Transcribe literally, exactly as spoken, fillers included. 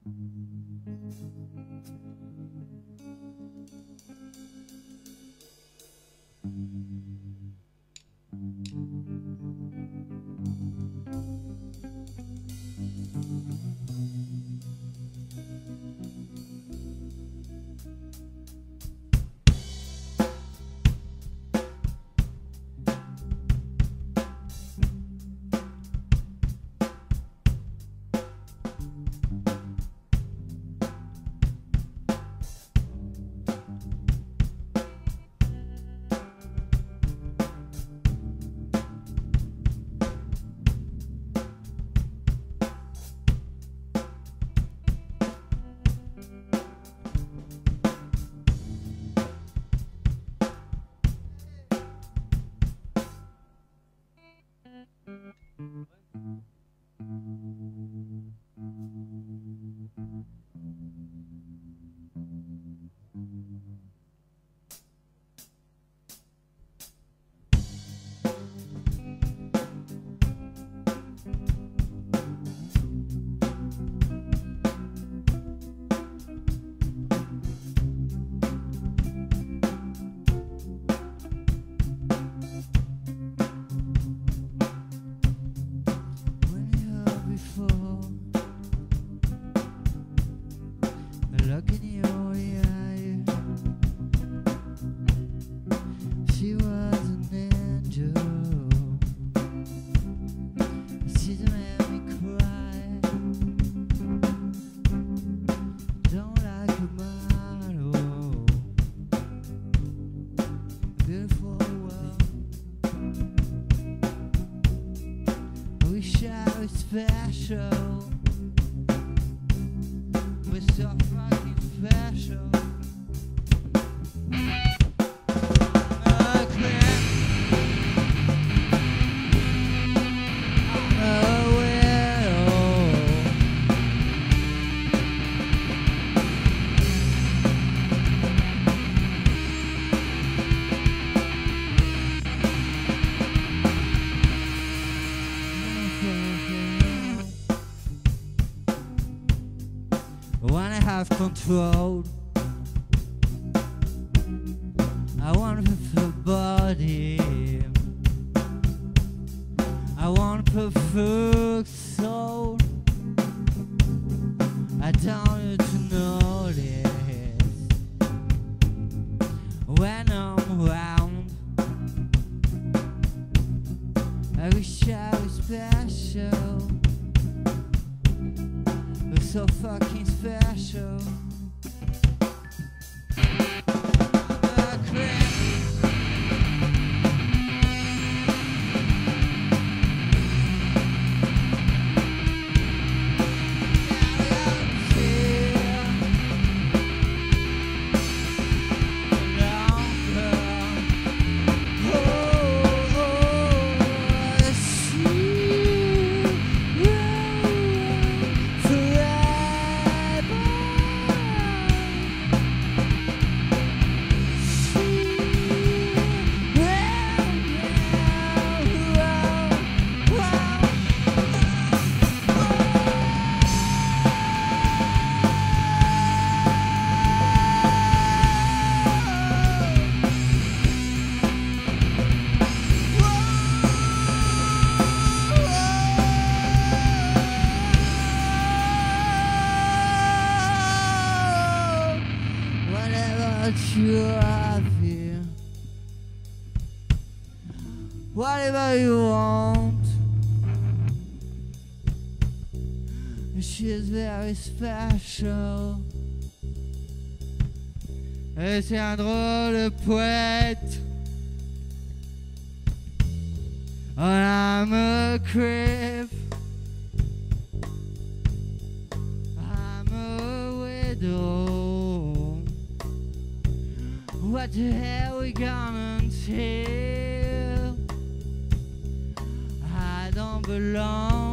Special, we're so fucking special. When I have control, I want a perfect body, I want a perfect soul. I don't need to notice when I'm around. I wish I was special, so fucking special. You have here, whatever you want. She's very special. Et c'est un drôle de poète. Oh, I'm a creep. I'm a widow. What the hell we gonna tell? I don't belong.